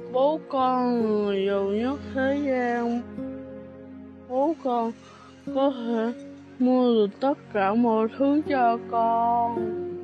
Bố con người giàu nhất thế gian. Bố con có thể mua được tất cả mọi thứ cho con.